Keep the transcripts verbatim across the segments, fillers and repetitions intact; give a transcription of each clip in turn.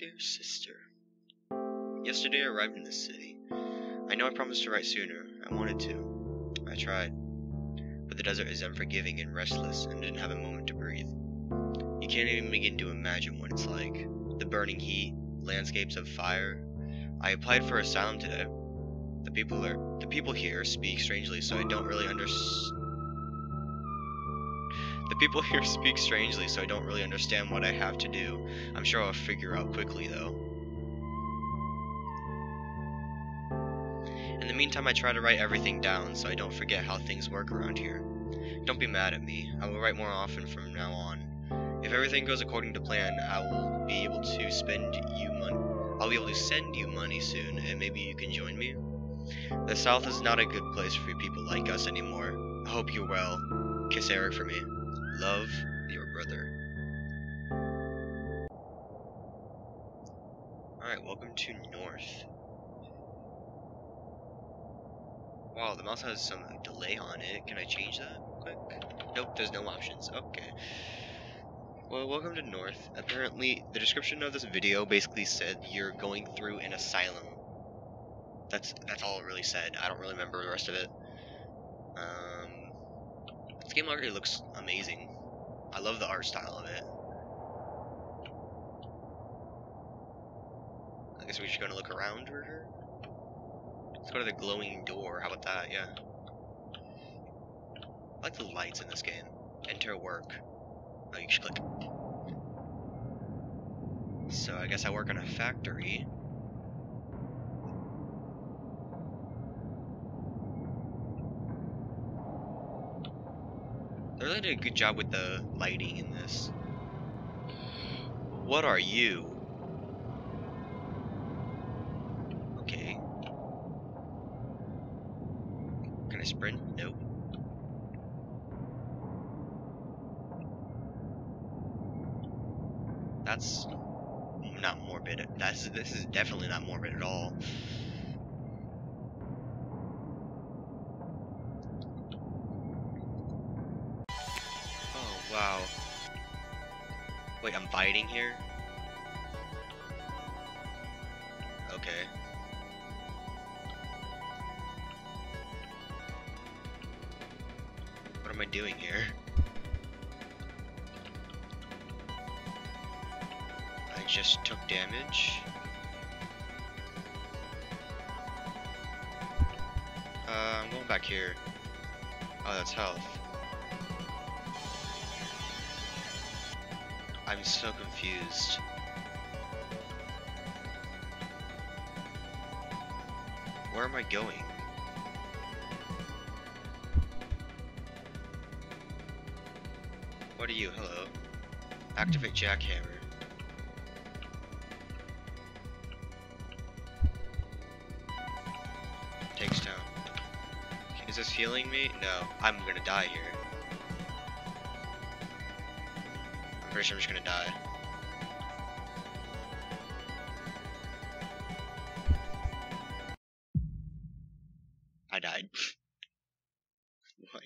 Dear sister, yesterday I arrived in this city. I know I promised to write sooner. I wanted to. I tried. But the desert is unforgiving and restless and didn't have a moment to breathe. You can't even begin to imagine what it's like. The burning heat, landscapes of fire. I applied for asylum today. The people are the people here speak strangely, so I don't really understand. The people here speak strangely, so I don't really understand what I have to do. I'm sure I'll figure out quickly, though. In the meantime, I try to write everything down so I don't forget how things work around here. Don't be mad at me. I will write more often from now on. If everything goes according to plan, I will be able to spend you money. I'll be able to send you money soon, and maybe you can join me. The South is not a good place for people like us anymore. I hope you're well. Kiss Eric for me. Love, your brother. Alright, welcome to North. Wow, the mouse has some delay on it. Can I change that real quick? Nope, there's no options. Okay. Well, welcome to North. Apparently, the description of this video basically said you're going through an asylum. That's that's all it really said. I don't really remember the rest of it. Um, this game already looks amazing. I love the art style of it. I guess we're just gonna look around for her. Let's go to the glowing door. How about that? Yeah. I like the lights in this game. Enter work. Oh, you should click. So I guess I work in a factory. They really did a good job with the lighting in this. What are you? Okay. Can I sprint? Nope. That's not morbid. That's this is definitely not morbid at all. Oh wow. Wait, I'm biting here? Okay. What am I doing here? I just took damage. Uh, I'm going back here. Oh, that's health. I'm so confused. Where am I going? What are you? Hello. Activate jackhammer. Takes down. Is this healing me? No. I'm gonna die here. I'm pretty sure I'm just gonna die. I died. What?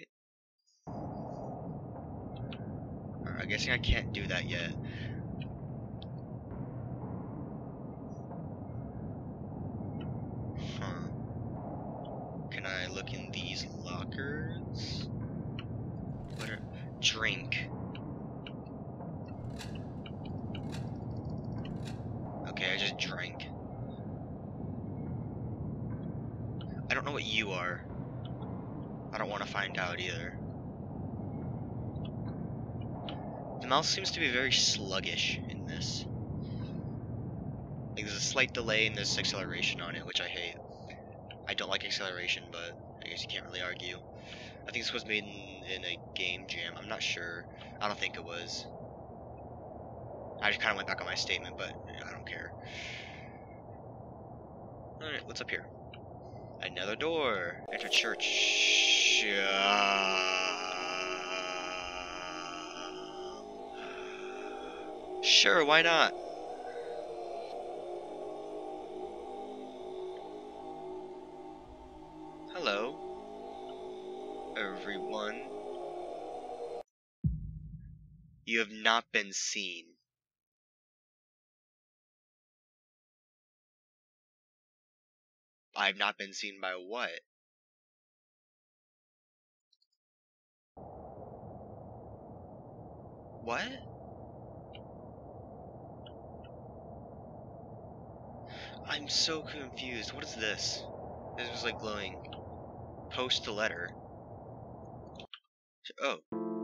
Alright, I guess I can't do that yet. Huh. Can I look in these lockers? What are... Drink. Okay, I just drank. I don't know what you are. I don't want to find out either. The mouse seems to be very sluggish in this. Like, there's a slight delay and there's acceleration on it, which I hate. I don't like acceleration, but I guess you can't really argue. I think this was made in, in a game jam. I'm not sure. I don't think it was. I just kind of went back on my statement, but I don't care. Alright, what's up here? Another door. Enter church. Uh... Sure, why not? Hello, everyone. You have not been seen. I've not been seen by what? What? I'm so confused. What is this? This was like glowing. Post a letter. Oh.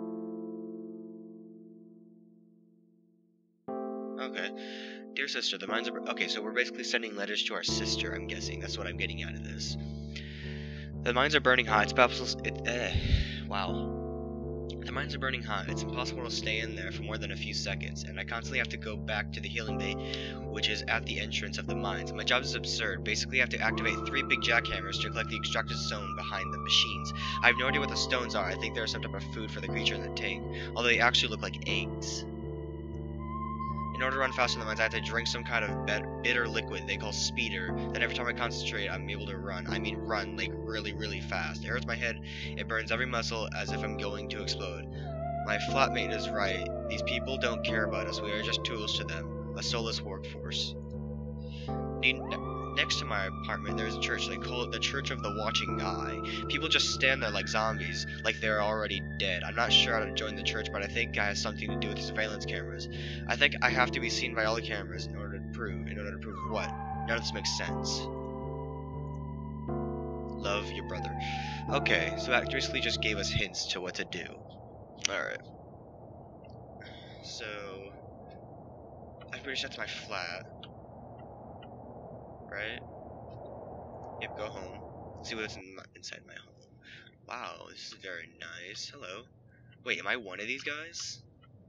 Okay. Dear sister, the mines are... Okay, so we're basically sending letters to our sister, I'm guessing. That's what I'm getting out of this. The mines are burning hot. It's possible... It, eh. Wow. The mines are burning hot. It's impossible to stay in there for more than a few seconds, and I constantly have to go back to the healing bay, which is at the entrance of the mines. My job is absurd. Basically, I have to activate three big jackhammers to collect the extracted stone behind the machines. I have no idea what the stones are. I think they're some type of food for the creature in the tank, although they actually look like eggs. In order to run faster in the mines, I have to drink some kind of bitter liquid they call speeder. Then every time I concentrate, I'm able to run. I mean run, like really, really fast. It hurts my head. It burns every muscle as if I'm going to explode. My flatmate is right. These people don't care about us. We are just tools to them. A soulless workforce. Next to my apartment, there's a church. They call it the Church of the Watching Eye. People just stand there like zombies, like they're already dead. I'm not sure how to join the church, but I think it has something to do with the surveillance cameras. I think I have to be seen by all the cameras in order to prove. In order to prove what? None of this makes sense. Love, your brother. Okay, so that basically just gave us hints to what to do. Alright. So... I'm pretty sure that's my flat. Right? Yep, go home. See what's in my, inside my home. Wow, this is very nice. Hello. Wait, am I one of these guys?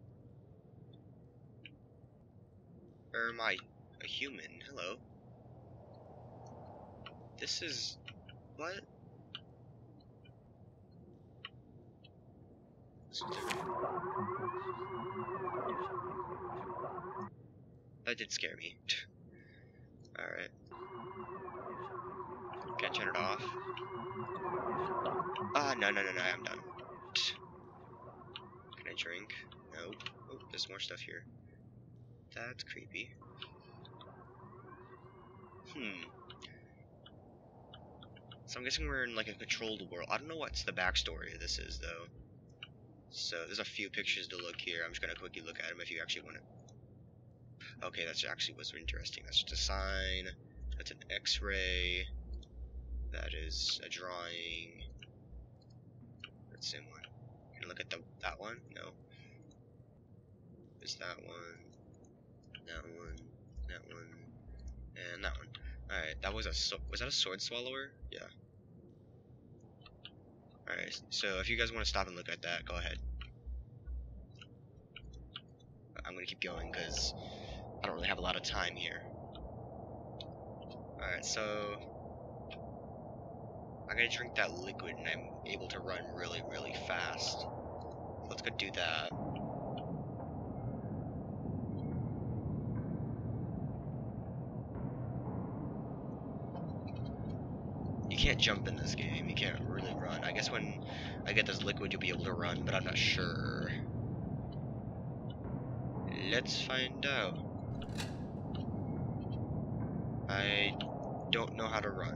Or am I a human? Hello. This is... What? This is different. That did scare me. Alright. Can I turn it off? Ah, no, no, no, no, I'm done. Can I drink? No. Oh, there's more stuff here. That's creepy. Hmm. So I'm guessing we're in like a controlled world. I don't know what's the backstory of this is, though. So there's a few pictures to look here. I'm just gonna quickly look at them if you actually want to. Okay, that's actually what's interesting. That's just a sign. That's an X-ray. That is a drawing. That's the same one. Can I look at the that one? No. There's that one. That one. That one. And that one. Alright, that was a so was that a sword swallower? Yeah. Alright, so if you guys want to stop and look at that, go ahead. I'm gonna keep going because I don't really have a lot of time here. Alright, so I'm gonna drink that liquid and I'm able to run really, really fast. Let's go do that. You can't jump in this game, you can't really run. I guess when I get this liquid you'll be able to run, but I'm not sure. Let's find out. I don't know how to run.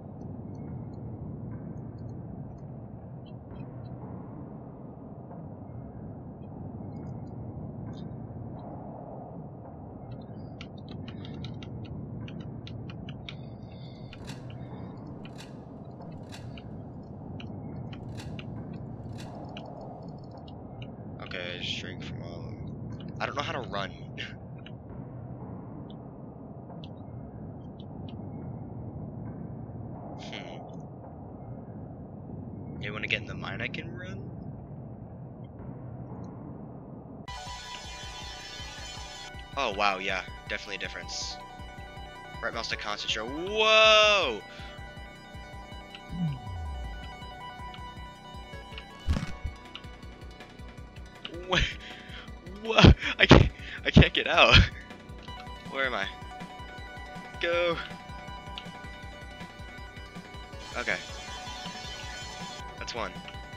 Okay, I just drink from all of them. I don't know how to run. hmm. You want to get in the mine I can run? Oh wow, yeah, definitely a difference. Right mouse to concentrate. Whoa! What? What? I can't. I can't get out. Where am I? Go. Okay. That's one.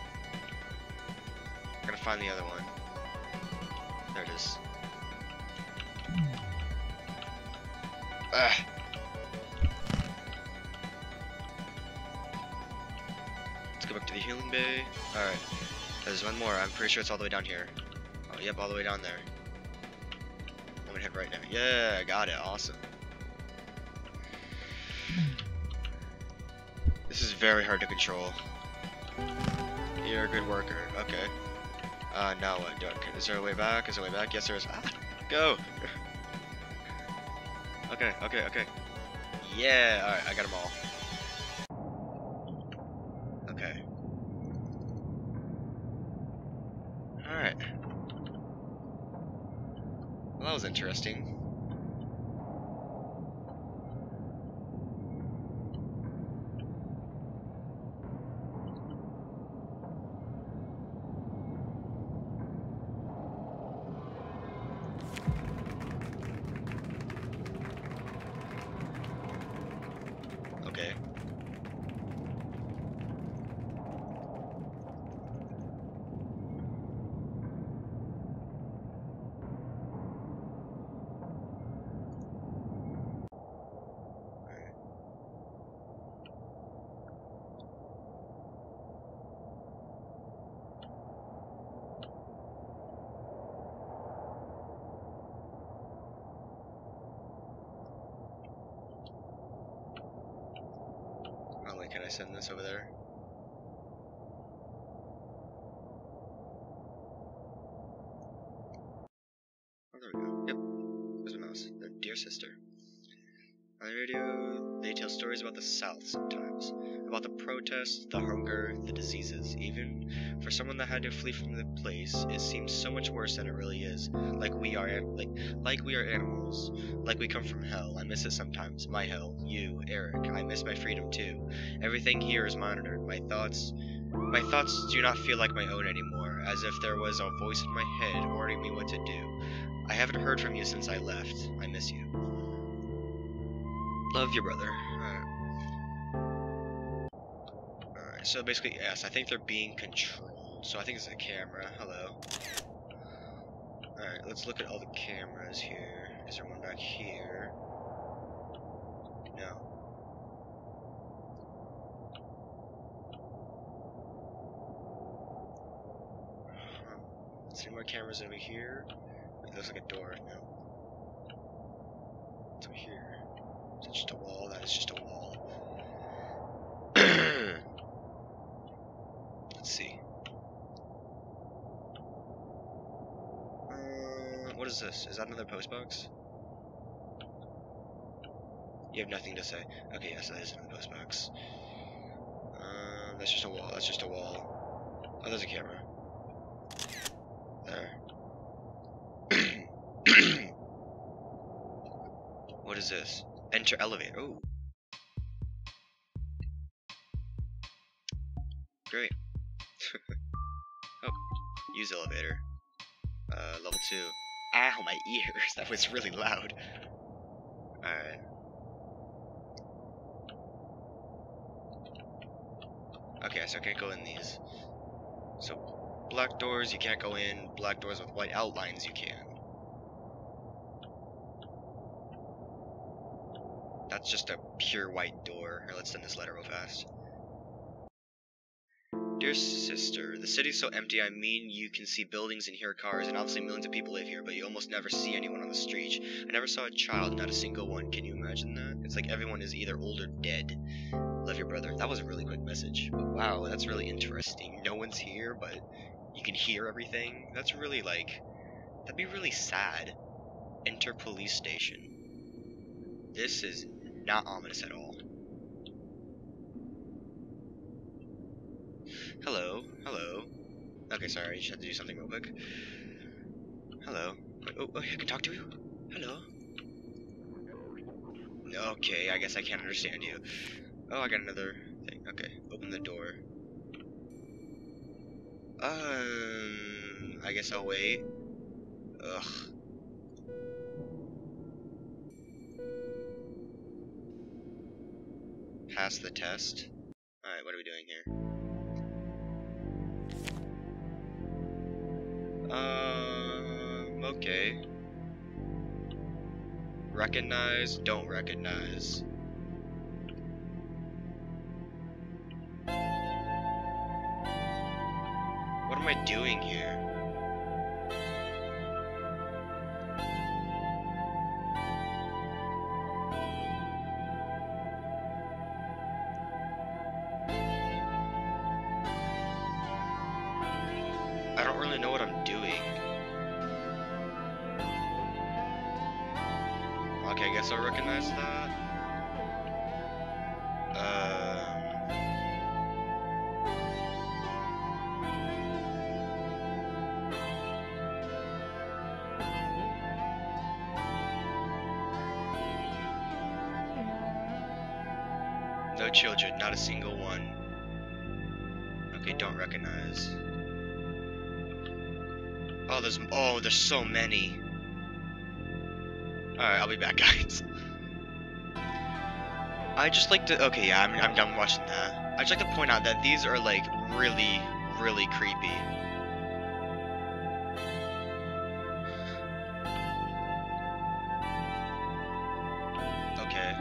I'm gonna find the other one. There it is. Ugh. the healing bay. Alright. There's one more. I'm pretty sure it's all the way down here. Oh, yep, all the way down there. I'm gonna head right now. Yeah, I got it. Awesome. This is very hard to control. You're a good worker. Okay. Uh, now what? Do I, is there a way back? Is there a way back? Yes, there is. Ah, go! Okay, okay, okay. Yeah, alright, I got them all. Okay. Alright. Well, that was interesting. Okay. Oh wait, can I send this over there? Oh, there we go. Yep. There's a mouse. Their dear sister. On the radio, they tell stories about the South sometimes. About the protests, the hunger, the diseases. Even for someone that had to flee from the place, it seems so much worse than it really is. Like we are, like, like we are animals. Like we come from hell. I miss it sometimes. My hell. You, Eric. I miss my freedom too. Everything here is monitored. My thoughts, my thoughts do not feel like my own anymore. As if there was a voice in my head ordering me what to do. I haven't heard from you since I left. I miss you. Love your brother. Alright. Alright, so basically, yes, I think they're being controlled. So I think it's a camera. Hello. Alright, let's look at all the cameras here. Is there one back here? No. Huh. Is there any more cameras over here? It looks like a door. No. What's over here? Is that just a wall? That is just a wall. Let's see. Uh, what is this? Is that another postbox? You have nothing to say. Okay, yes, that is another postbox. Um, that's just a wall. That's just a wall. Oh, there's a camera. There. What is this? Enter elevator. Oh. Great. Oh, use elevator. Uh, level two. Ow, my ears. That was really loud. Alright. Okay, so I can't go in these. So, black doors you can't go in. Black doors with white outlines you can. That's just a pure white door. Here, let's send this letter real fast. Dear sister, the city's so empty, I mean you can see buildings and hear cars, and obviously millions of people live here, but you almost never see anyone on the street. I never saw a child, not a single one. Can you imagine that? It's like everyone is either old or dead. Love your brother. That was a really quick message. But wow, that's really interesting. No one's here, but you can hear everything. That's really like... That'd be really sad. Enter police station. This is not ominous at all. Hello, hello. Okay, sorry, I just had to do something real quick. Hello. Oh, oh, I can talk to you? Hello. Okay, I guess I can't understand you. Oh, I got another thing. Okay, open the door. Um, I guess I'll wait. Ugh. Pass the test. Alright, what are we doing here? Um, okay. Recognize, don't recognize. am I doing here? I don't really know what I'm doing. Okay, I guess I'll recognize that. Um... No children, not a single one. Okay, don't recognize. Oh, there's oh, there's so many. All right, I'll be back, guys. I just like to. Okay, yeah, I'm I'm done watching that. I just like to point out that these are like really, really creepy. Okay.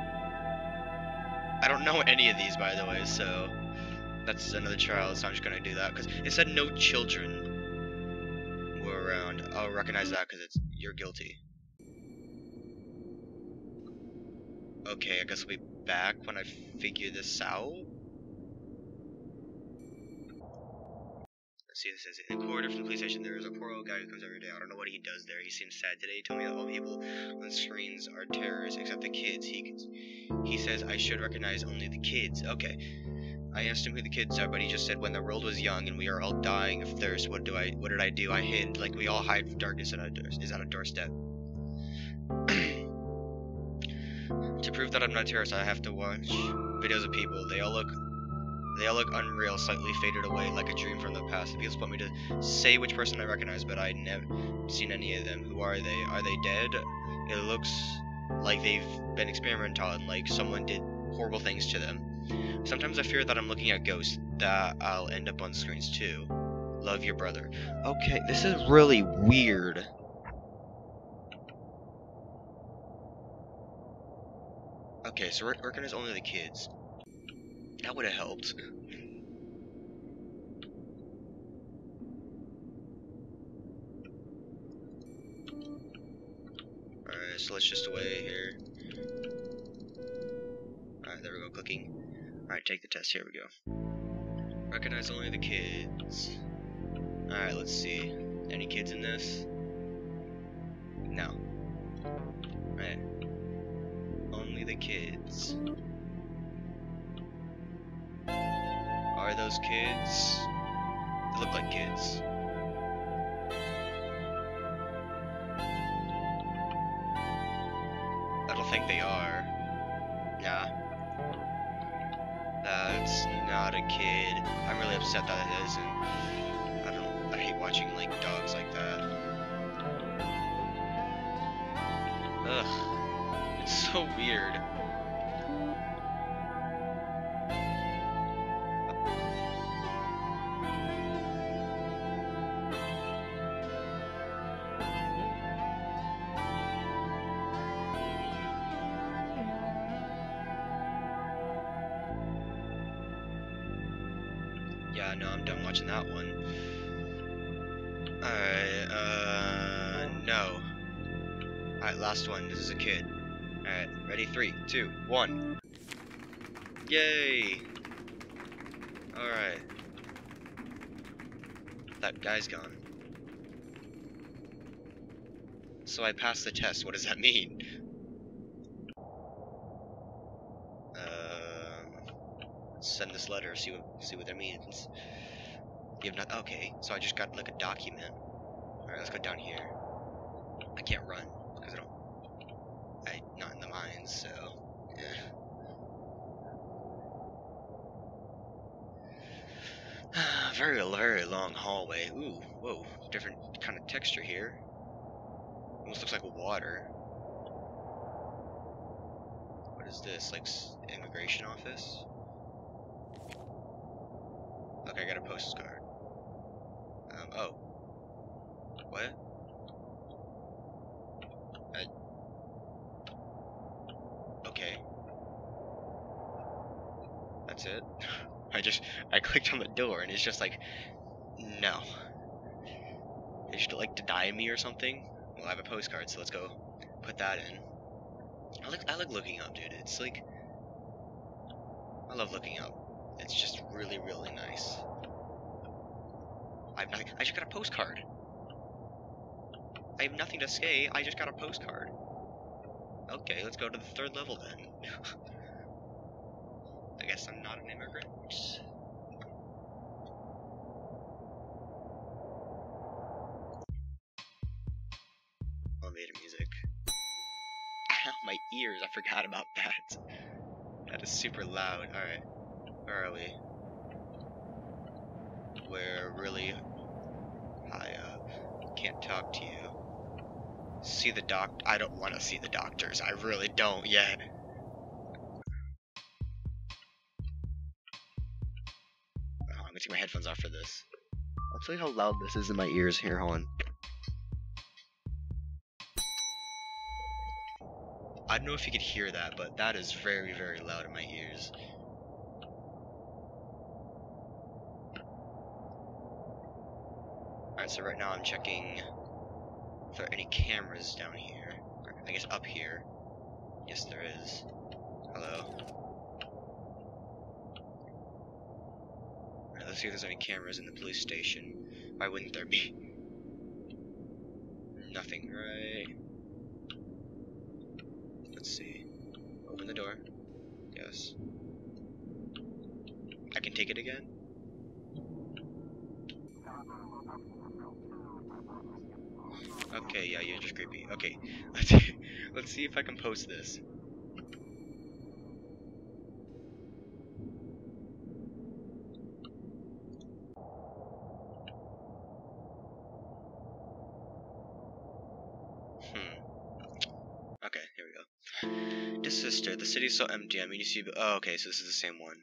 I don't know any of these, by the way, so that's another trial. So I'm just gonna do that because it said no children were around. I'll recognize that because it's you're guilty. Okay, I guess I'll be back when I figure this out. Let's see, this is in the corridor from the police station. There is a poor old guy who comes every day. I don't know what he does there. He seems sad today. He told me that all people on screens are terrorists except the kids. He he says I should recognize only the kids. Okay. I asked him who the kids are, but he just said when the world was young and we are all dying of thirst, what do I what did I do? I hid, like we all hide from darkness at our door is at a doorstep. To prove that I'm not a terrorist, I have to watch videos of people. They all look They all look unreal, slightly faded away, like a dream from the past. The people want me to say which person I recognize, but I never seen any of them. Who are they? Are they dead? It looks like they've been experimented on, like someone did horrible things to them. Sometimes I fear that I'm looking at ghosts, that I'll end up on screens too. Love, your brother. Okay, this is really weird. Okay, so recognize only the kids. That would have helped. Alright, so let's just wait here. Alright, there we go, clicking. Alright, take the test, here we go. Recognize only the kids. Alright, let's see. Any kids in this? No. Alright. Only the kids. Are those kids? They look like kids. I don't think they are. Nah. That's not a kid. I'm really upset that it isn't. I don't. I hate watching like dogs like that. Ugh. It's so weird. Yeah, no, I'm done watching that one. Alright, uh, no. Alright, last one. This is a kid. Alright, ready? Three, two, one. Yay! Alright. That guy's gone. So I passed the test. What does that mean? Send this letter, see what see what that means. You have not okay, so I just got like a document. Alright, let's go down here. I can't run, because I don't I not in the mines, so yeah. very very long hallway. Ooh, whoa, different kind of texture here. Almost looks like water. What is this? Like immigration office? Okay, I got a postcard. Um, oh. What? I... Okay. That's it? I just, I clicked on the door and it's just like, No. They should like deny me or something. Well, I have a postcard, so let's go put that in. I like I like looking up, dude. It's like I love looking up. It's just really, really nice. I've not, I just got a postcard. I have nothing to say. I just got a postcard. Okay, let's go to the third level then. I guess I'm not an immigrant. Elevator music. Ow, my ears. I forgot about that. That is super loud. Alright. Where are we? We're really high up. Can't talk to you. See the doc. I don't want to see the doctors. I really don't yet. Oh, I'm gonna take my headphones off for this. I'll tell you how loud this is in my ears. Here, hold on. I don't know if you could hear that, but that is very, very loud in my ears. Alright, so right now I'm checking if there are any cameras down here. Or, I guess up here. Yes, there is. Hello. Alright, let's see if there's any cameras in the police station. Why wouldn't there be? Nothing, right? Let's see. Open the door. Yes. I can take it again? Okay, yeah, you're just creepy. Okay, let's see, let's see if I can post this. Hmm. Okay, here we go. Dear sister, the city's so empty. I mean, you see. Oh, okay, so this is the same one.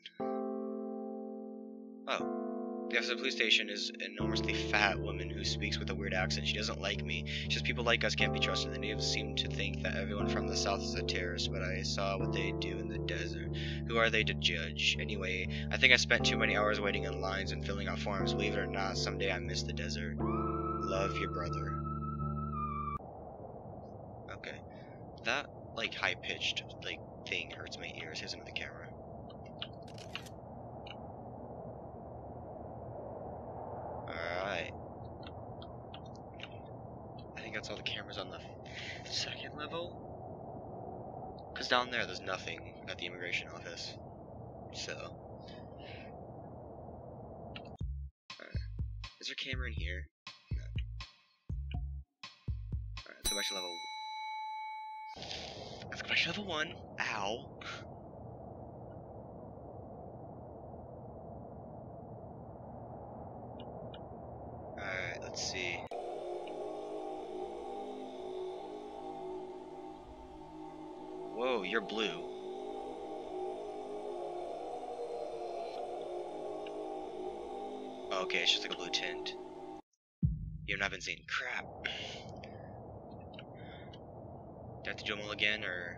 Oh. The officer of the police station is an enormously fat woman who speaks with a weird accent. She doesn't like me. She says people like us can't be trusted. The natives seem to think that everyone from the south is a terrorist, but I saw what they do in the desert. Who are they to judge? Anyway, I think I spent too many hours waiting in lines and filling out forms. Believe it or not, someday I miss the desert. Love, your brother. Okay. That, like, high-pitched, like, thing hurts my ears. Here's another camera. Alright. I think that's all the cameras on the second level. Because down there, there's nothing at the immigration office. So. Alright. Is there a camera in here? No. Alright, let's go back to level... Let's go back to level one. Ow. Alright, let's see. Whoa, you're blue. Okay, it's just like a blue tint. You haven't seen crap. Do I have to do them all again, or...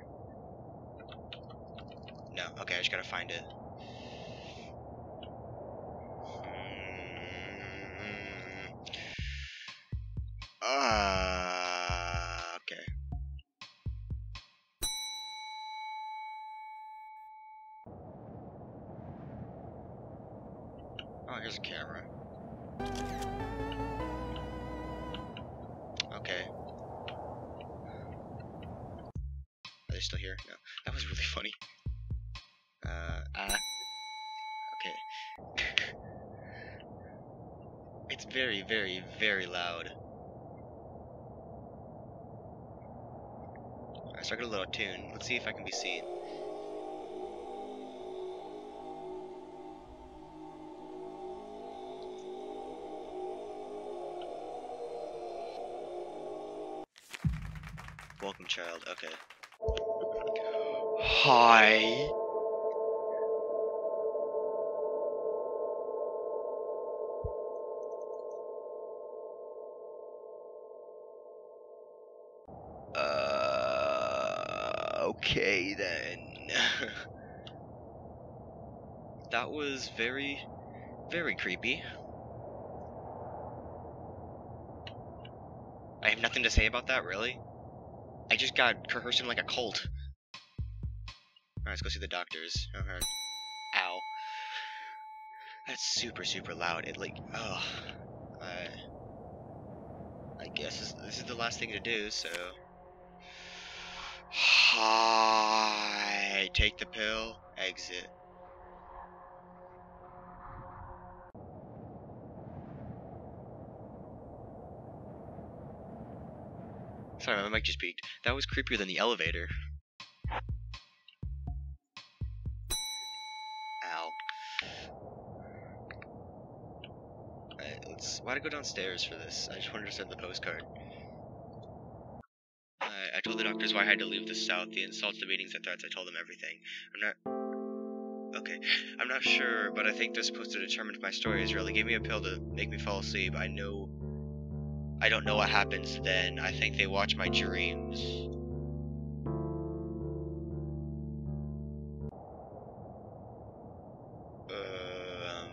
No, okay, I just gotta find it. Mm. Ah, uh, okay. Oh, here's a camera. Okay. Are they still here? No. That was really funny. Uh, ah. Okay. It's very, very, very loud. I started a little tune. Let's see if I can be seen. Welcome, child. Okay. Hi. Uh, okay then. That was very, very creepy. I have nothing to say about that, really? I just got coerced like a cult. Alright, let's go see the doctors. Okay. Ow. That's super, super loud. It, like, oh. I... I guess this, this is the last thing to do, so... Hi. Take the pill. Exit. Sorry, my mic just peaked. That was creepier than the elevator. Ow. Alright, let's... Why'd I go downstairs for this? I just wanted to send the postcard. I, I told the doctors why I had to leave the South, the insults, the beatings, the threats. I told them everything. I'm not... Okay. I'm not sure, but I think they're supposed to determine if my story is real. They gave me a pill to make me fall asleep. I know... I don't know what happens then. I think they watch my dreams. Um...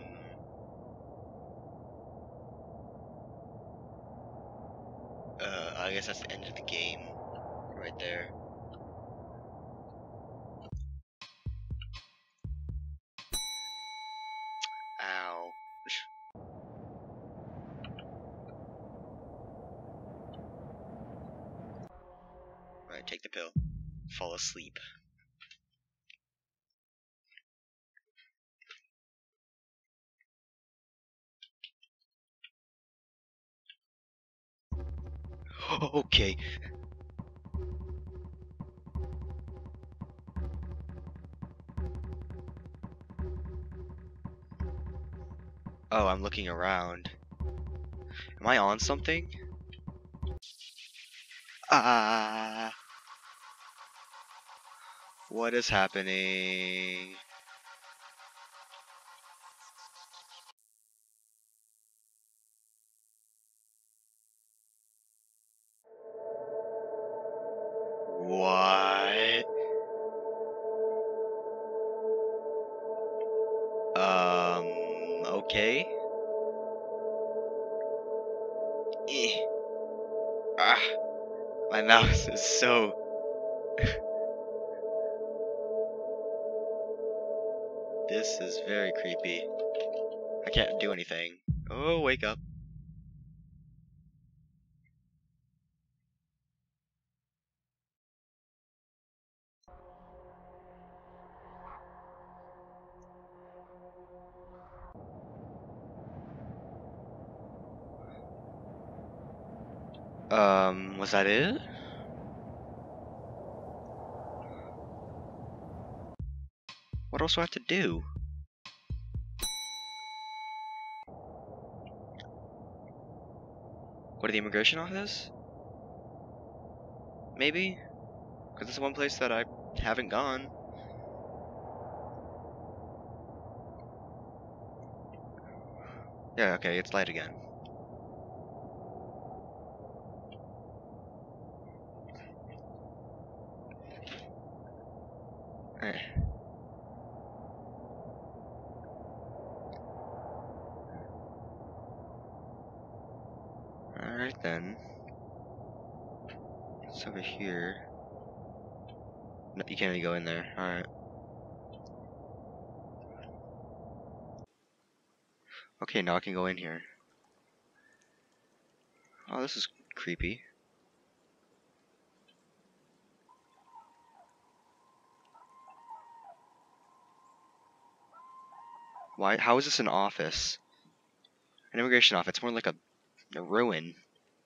Uh, I guess that's the end of the game. Right there. Ow. Right, take the pill. Fall asleep. Okay. Oh, I'm looking around. Am I on something? Ah. What is happening? What? Um, okay. Eh. Ah, my mouse is so... This is very creepy. I can't do anything. Oh, wake up. Um, was that it? What else do I have to do? Go to the immigration office? Maybe? Because it's one place that I haven't gone. Yeah, okay, it's light again. Eh. Alright then. It's over here. No, you can't even go in there. Alright. Okay, now I can go in here. Oh, this is creepy. Why? How is this an office? An immigration office. It's more like a, a ruin.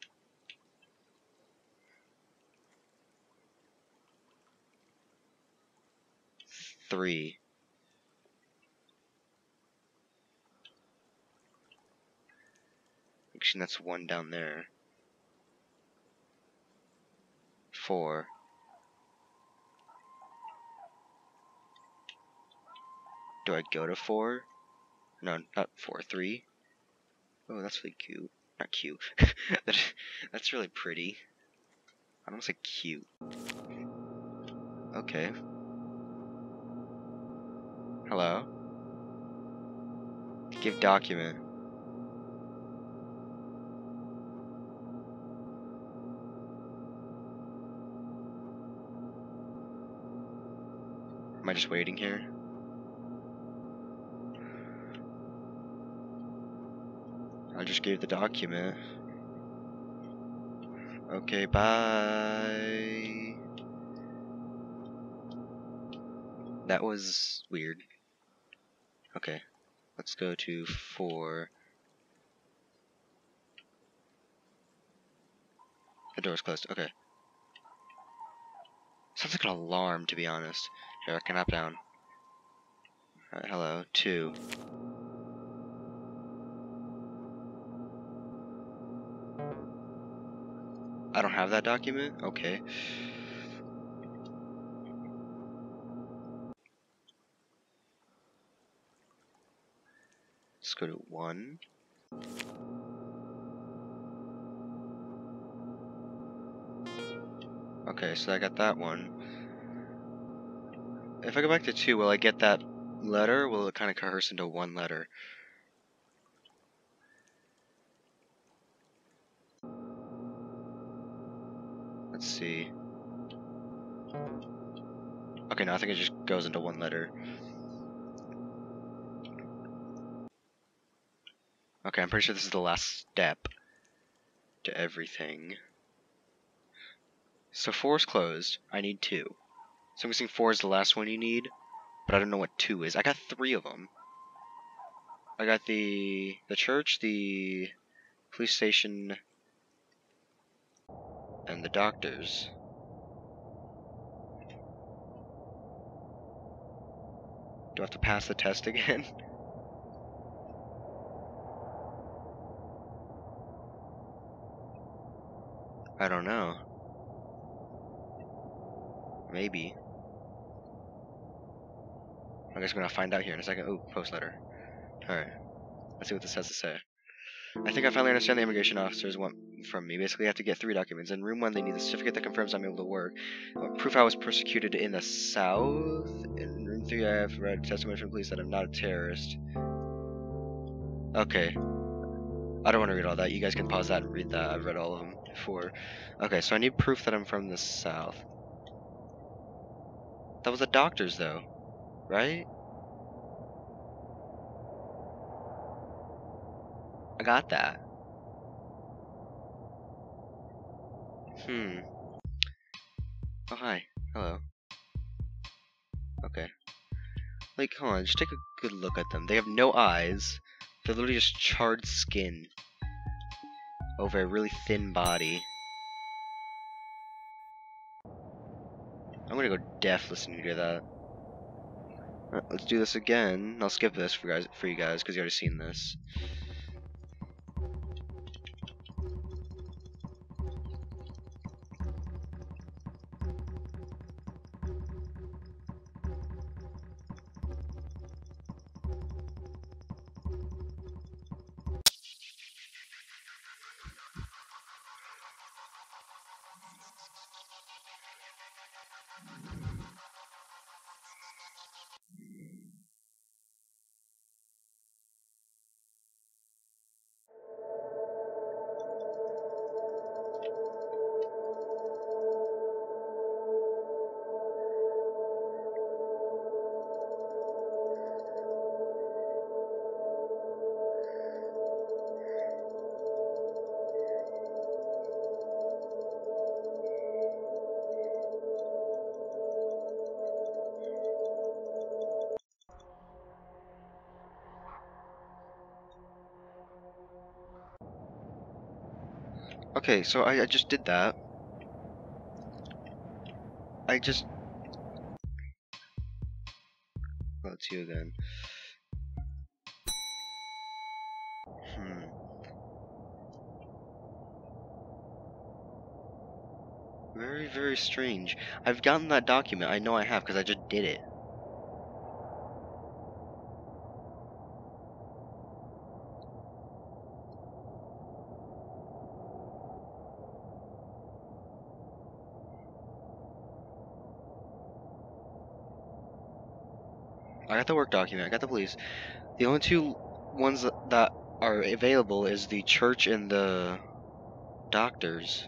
Three. Actually, that's one down there. Four. Do I go to four? No, not four. Three. Oh, that's really cute. Not cute. that, that's really pretty. I don't say cute. Okay. Hello? Give document. Am I just waiting here? I just gave the document. Okay, bye. That was weird. Okay, let's go to four. The door's closed. Okay. Sounds like an alarm, to be honest. Here, I can hop down. Alright, hello. Two. I don't have that document? Okay. Let's go to one. Okay, so I got that one. If I go back to two, will I get that letter? Or will it kind of coerce into one letter? Let's see. Okay, no, I think it just goes into one letter. Okay, I'm pretty sure this is the last step to everything. So four is closed. I need two. So I'm guessing four is the last one you need, but I don't know what two is. I got three of them. I got the the church, the police station, and the doctors. Do I have to pass the test again? I don't know. Maybe. I guess we're gonna find out here in a second. Oh, post letter. Alright. Let's see what this has to say. I think I finally understand the immigration officers want from me. Basically, I have to get three documents. In room one, they need the certificate that confirms I'm able to work. Uh, proof I was persecuted in the South. In room three, I have read testimony from police that I'm not a terrorist. Okay. I don't want to read all that. You guys can pause that and read that. I've read all of them before. Okay, so I need proof that I'm from the South. That was the doctors, though. Right? I got that. Hmm. Oh, hi. Hello. Okay. Like, hold on, just take a good look at them. They have no eyes. They're literally just charred skin over a really thin body. I'm gonna go deaf listening to that. Right, let's do this again. I'll skip this for guys for you guys because you already seen this. Okay, so I, I just did that. I just... Let's you again. Hmm. Very, very strange. I've gotten that document. I know I have because I just did it. I got the work document. I got the police. The only two ones that, that are available is the church and the doctors.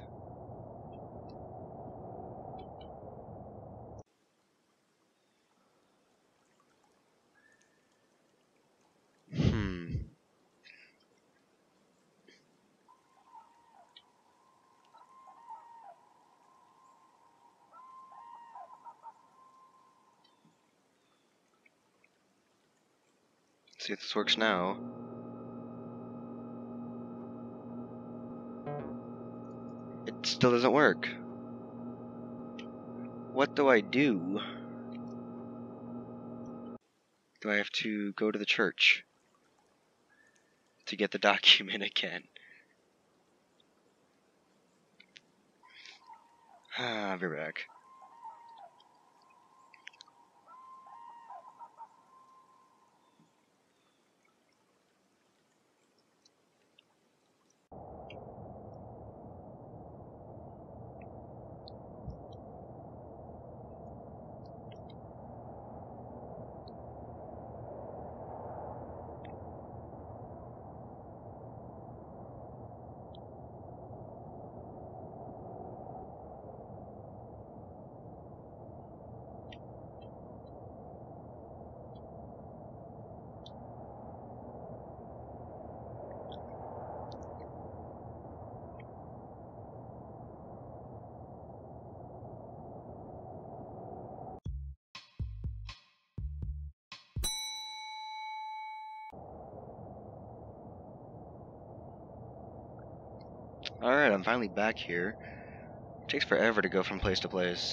Let's see if this works now. It still doesn't work. What do I do? Do I have to go to the church to get the document again? Ah, I'll be back. Alright, I'm finally back here. It takes forever to go from place to place.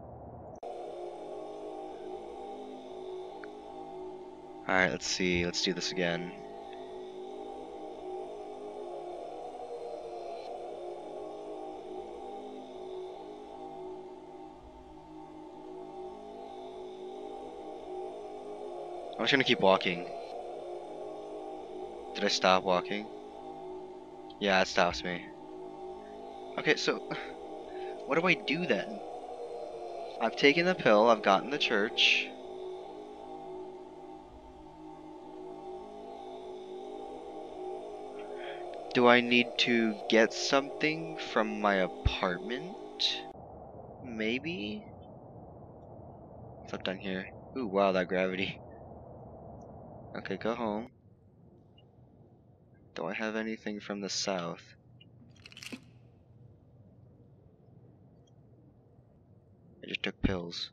Alright, let's see. Let's do this again. I'm just gonna keep walking. Did I stop walking? Yeah, it stops me. Okay, so what do I do then? I've taken the pill, I've gotten the church. Do I need to get something from my apartment? Maybe? What's up down here? Ooh, wow, that gravity. Okay, go home. Do I have anything from the south? I just took pills.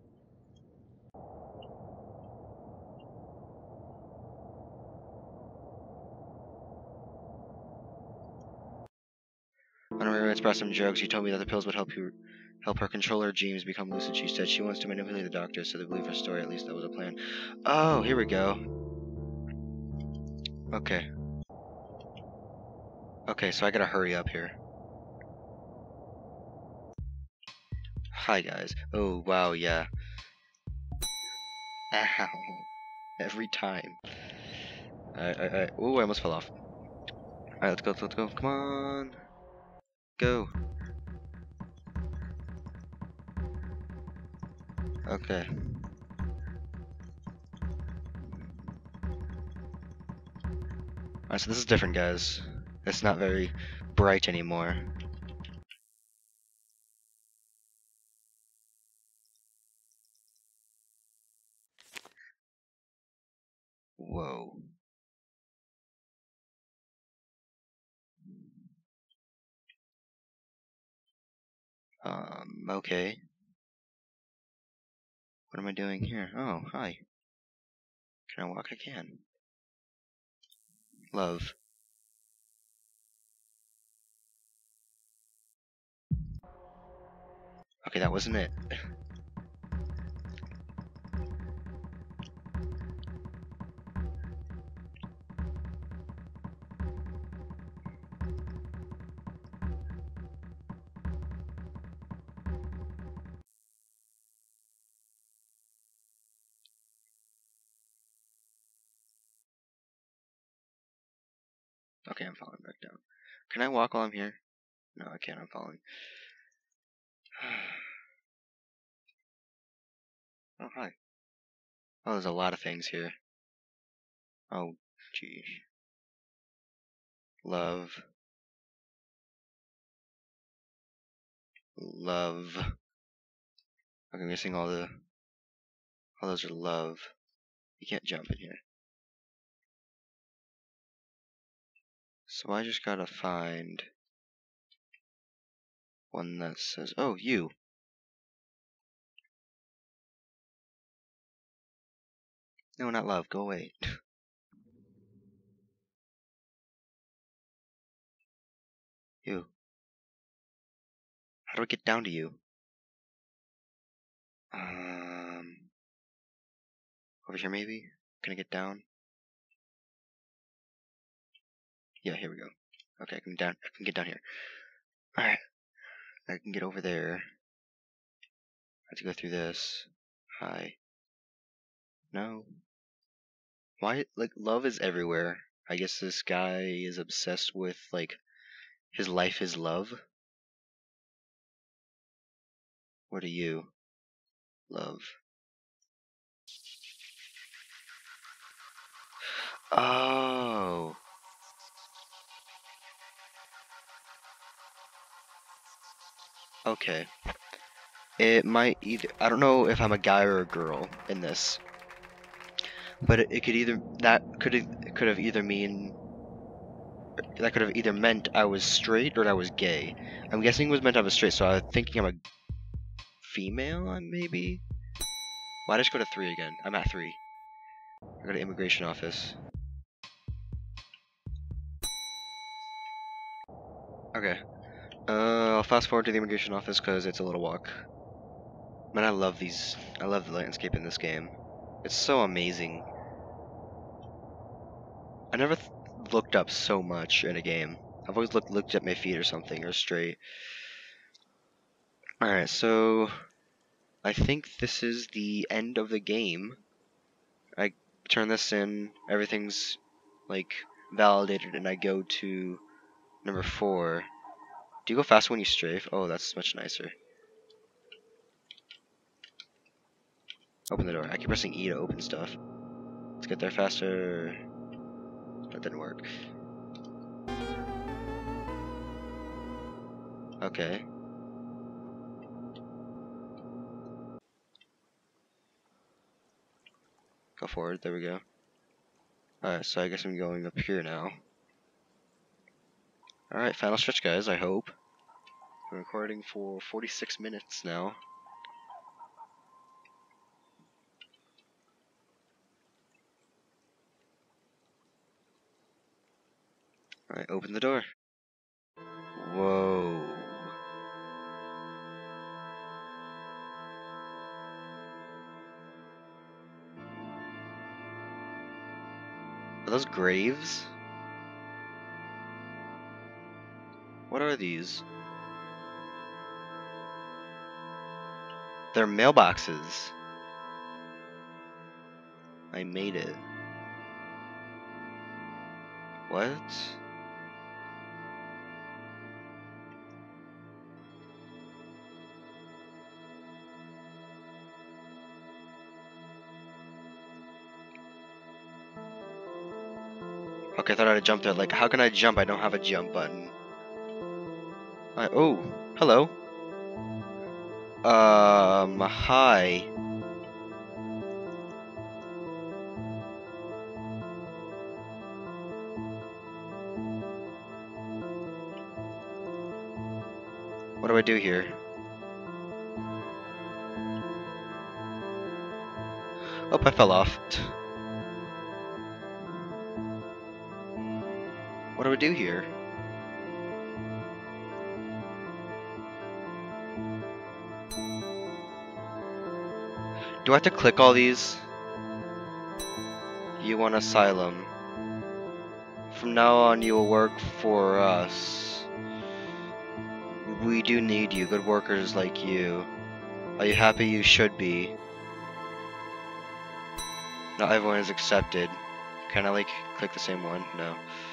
On her roommates brought some drugs. She told me that the pills would help you help her control her dreams, become lucid. She said she wants to manipulate the doctor so they believe her story. At least that was a plan. Oh, here we go. Okay. Okay, so I gotta hurry up here. Hi guys. Oh wow, yeah. Ow. Every time. Alright, alright, alright. Ooh, I almost fell off. Alright, let's go, let's go. Come on. Go. Okay. Alright, so this is different, guys. It's not very bright anymore. Whoa. Um, okay. What am I doing here? Oh, hi. Can I walk? I can. Love. Okay, that wasn't it. Okay, I'm falling back down. Can I walk while I'm here? No, I can't. I'm falling. Oh, hi. Oh, there's a lot of things here. Oh, gee. Love. Love. Okay, missing all the... All those are love. You can't jump in here. So I just gotta find... one that says... Oh, you. No, not love. Go away. You. How do I get down to you? Um, over here maybe? Can I get down? Yeah, here we go. Okay, I can down. I can get down here. All right, I can get over there. I have to go through this. Hi. No. Why? Like, love is everywhere. I guess this guy is obsessed with like his life is love. What are you? Love. Oh. Okay. It might either. I don't know if I'm a guy or a girl in this, but it, it could either that could it could have either mean that could have either meant I was straight or I was gay. I'm guessing it was meant I was straight, so I'm thinking I'm a female, maybe. Why did I just go to three again? I'm at three. I go to immigration office. Okay. Uh, I'll fast forward to the immigration office because it's a little walk. Man, I love these. I love the landscape in this game. It's so amazing. I never th looked up so much in a game. I've always looked looked at my feet or something, or straight. Alright, so I think this is the end of the game. I turn this in, everything's like validated, and I go to number four. Do you go faster when you strafe? Oh, that's much nicer. Open the door. I keep pressing E to open stuff. Let's get there faster. That didn't work. Okay. Go forward. There we go. Alright, so I guess I'm going up here now. Alright, final stretch, guys, I hope. I'm recording for forty-six minutes now. Alright, open the door. Whoa. Are those graves? What are these? They're mailboxes. I made it. What? Okay, I thought I'd jump there. Like, how can I jump? I don't have a jump button. I, oh, hello. Um, hi. What do I do here? Oh, I fell off. What do I do here? Do I have to click all these? You want asylum. From now on, you will work for us. We do need you, good workers like you. Are you happy? You should be. Not everyone is accepted. Can I, like, click the same one? No.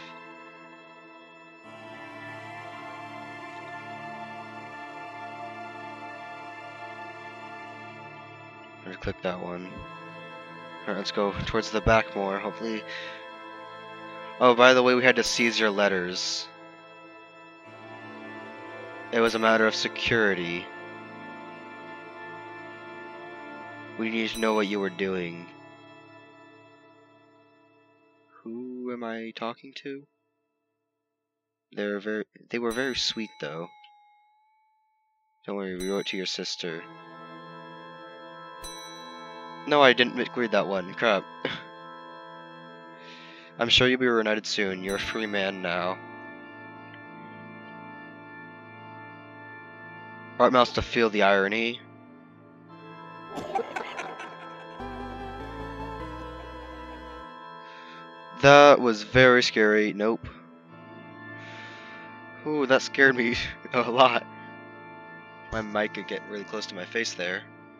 I'm gonna click that one. Alright, let's go towards the back more, hopefully. Oh, by the way, we had to seize your letters. It was a matter of security. We need to know what you were doing. Who am I talking to? They're very they were very sweet though. Don't worry, we wrote to your sister. No, I didn't read that one. Crap. I'm sure you'll be reunited soon. You're a free man now. Right mouse to feel the irony. That was very scary. Nope. Ooh, that scared me a lot. My mic could get really close to my face there.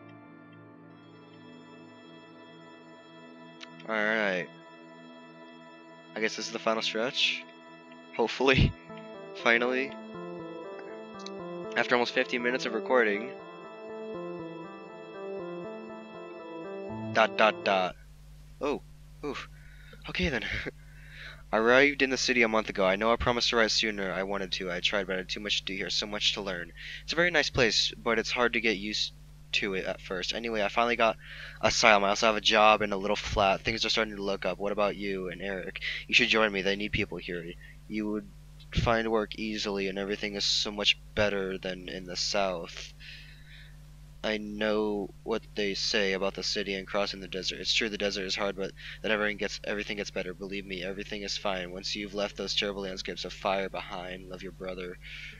Alright. I guess this is the final stretch. Hopefully. Finally. After almost fifteen minutes of recording. Dot dot dot. Oh. Oof. Okay then. I arrived in the city a month ago. I know I promised to write sooner. I wanted to. I tried, but I had too much to do here. So much to learn. It's a very nice place, but it's hard to get used to it at first. Anyway, I finally got asylum. I also have a job in a little flat. Things are starting to look up. What about you and Eric? You should join me. They need people here. You would find work easily, and everything is so much better than in the south. I know what they say about the city and crossing the desert. It's true the desert is hard, but then everything gets everything gets better. Believe me, everything is fine once you've left those terrible landscapes of fire behind. Love, your brother.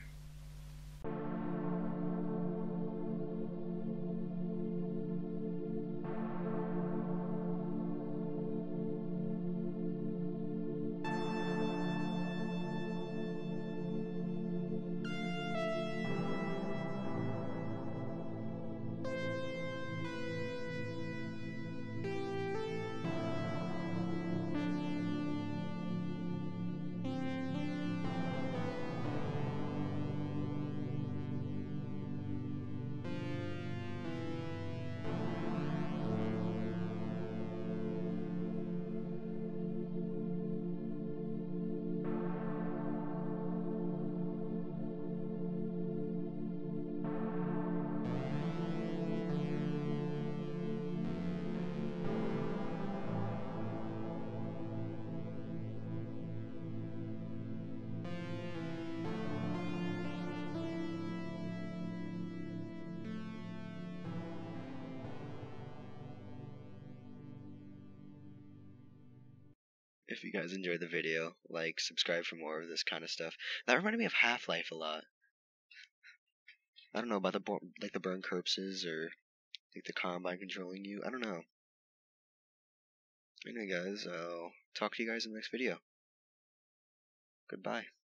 If you guys enjoyed the video, like, subscribe for more of this kind of stuff. That reminded me of Half-Life a lot. I don't know about the bo like the burn corpses or like the Combine controlling you. I don't know. Anyway, guys, I'll talk to you guys in the next video. Goodbye.